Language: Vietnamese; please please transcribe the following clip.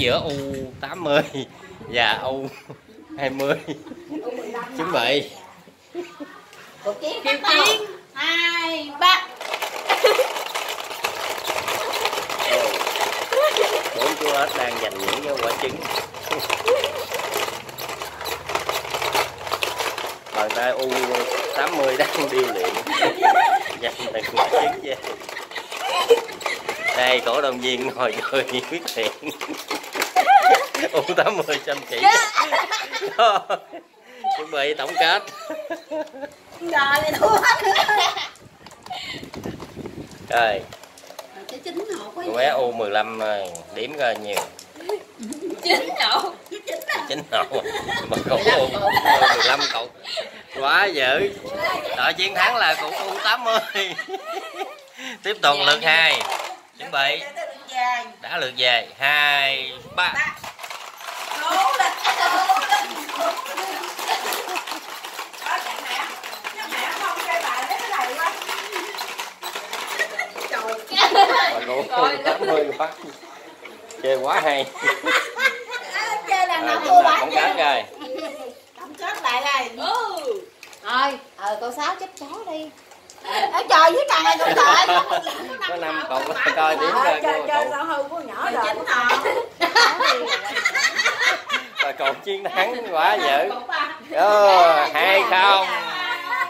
giữa U80 và U20. Chuẩn bị. Cuộc chiến bắt đầu. 2, 3. Bốn chú ếch đang giành những quả trứng. Bàn tay U80 đang điêu luyện giành từng quả trứng về. Đây cổ động viên ngồi cười quyết thiện. U80 chăm chỉ. Chuẩn bị tổng kết. Rồi này thua hết. Rồi. Con bé U15 điểm ra nhiều. 9 độ. 9 độ. Mà cậu U15 cậu quá dữ. Đội chiến thắng là cậu U80. Tiếp tục lượt 2. Chuẩn bị. Đã lượt về. 2, 3. U80 quá. Chơi quá hay. Chơi là nó thua quá. Tổng kết rồi. Tổng kết lại rồi. Thôi, cô Sáu chết chó đi. Ở trời với càng này con trời. Có 5 cậu coi điểm ra. Chơi sao hư của nhỏ rồi. 9 Rồi cậu chiến thắng quá dữ. 2-0.